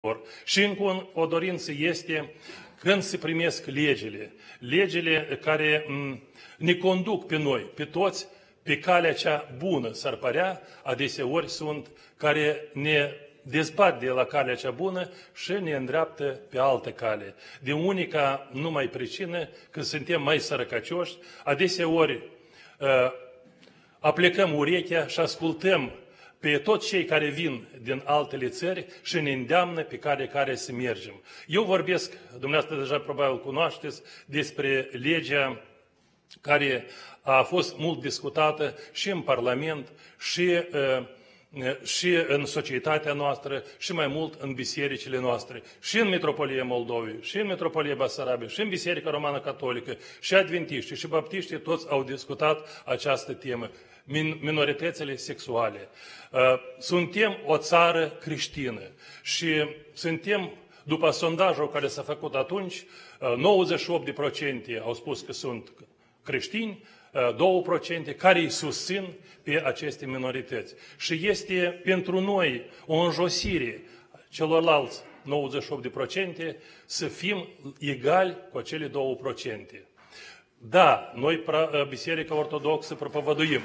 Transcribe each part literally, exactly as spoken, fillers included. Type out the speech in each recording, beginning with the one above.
Și încă o dorință este când se primesc legile, legile care ne conduc pe noi, pe toți, pe calea cea bună, s-ar părea, adeseori sunt care ne dezbat de la calea cea bună și ne îndreaptă pe altă cale. De unica numai pricină că suntem mai sărăcăcioși, adeseori aplecăm urechea și ascultăm pe toți cei care vin din altele țări și ne îndeamnă pe care care să mergem. Eu vorbesc, dumneavoastră deja probabil cunoașteți, despre legea care a fost mult discutată și în Parlament, și, și în societatea noastră, și mai mult în bisericile noastre, și în Metropolia Moldovei, și în Metropolia Basarabia, și în Biserica Romană Catolică, și adventiștii, și baptiștii, toți au discutat această temă. Minoritățile sexuale. Suntem o țară creștină și suntem, după sondajul care s-a făcut atunci, nouăzeci și opt la sută au spus că sunt creștini, doi la sută care îi susțin pe aceste minorități. Și este pentru noi o înjosire celorlalți nouăzeci și opt la sută să fim egali cu acele doi la sută. Da, noi, Biserica Ortodoxă, propovăduim.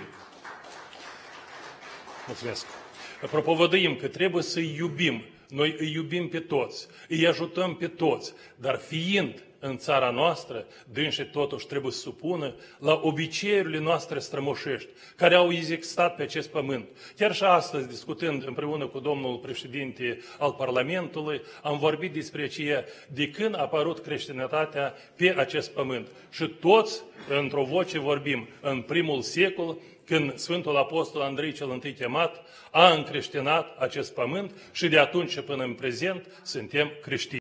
Mulțumesc. Propovăduim că trebuie să-i iubim. Noi îi iubim pe toți, îi ajutăm pe toți, dar fiind în țara noastră, dânșii totuși trebuie să supună la obiceiurile noastre strămoșești, care au existat pe acest pământ. Chiar și astăzi, discutând împreună cu domnul președinte al Parlamentului, am vorbit despre aceea de când a apărut creștinătatea pe acest pământ. Și toți, într-o voce, vorbim în primul secol, când Sfântul Apostol Andrei cel Întâi chemat, a încreștinat acest pământ și de atunci până în prezent suntem creștini.